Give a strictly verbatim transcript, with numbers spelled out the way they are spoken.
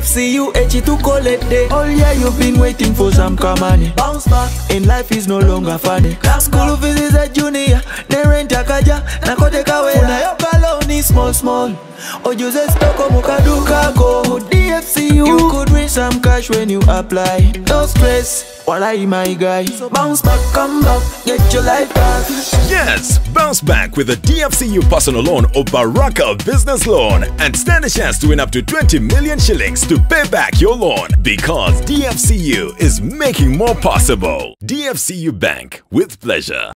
C U H to collect day. All year you've been waiting for some money. Bounce back, in life is no longer funny. School fees is a junior, they rent a kaja, na kote kawe. Una yokalo ni small small. Ojuze stoko mukaduka go. D F C U, you could win some cash when you apply. No stress, walai my guy. So bounce back, come back, get your life back. Yes, bounce back with a D F C U personal loan or Baraka business loan and stand a chance to win up to twenty million shillings to pay back your loan, because D F C U is making more possible. D F C U Bank, with pleasure.